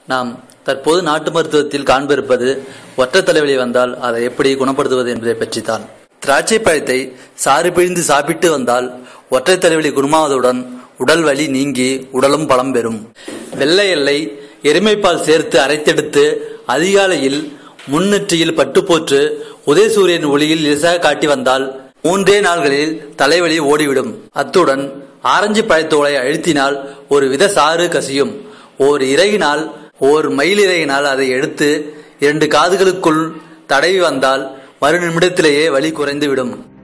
நாம் தற்போது நாட்டு மருத்துவத்தில் காண்பிருப்பது ஒற்றை தலைவலி வந்தால் அதை எப்படி குணப்படுத்துவது என்பதை பற்றித்தான். திராட்சை பழத்தை சாறு பிழிந்து சாப்பிட்டு வந்தால் ஒற்றை தலைவலி குணமாவதுடன் உடல் வலி நீங்கி உடலும் பலம் பெறும். வெள்ளை எல்லை எருமைப்பால் சேர்த்து அரைத்தெடுத்து அதிகாலையில் முன்னெற்றியில் பட்டு போற்று உதயசூரியன் ஒளியில் லேசாக காட்டி வந்தால் 3 நாள்களில் தலைவலி ஓடிவிடும். அத்துடன் ஆரஞ்சு பழத்தோலை அழுத்தினால் ஒரு வித சாறு கசியும். ஓர் மயில் இறகினால் அதை எடுத்து 2 காதுகளுக்குள் தடவி வந்தால் மறு நிமிடத்திலேயே வலி குறைந்துவிடும்.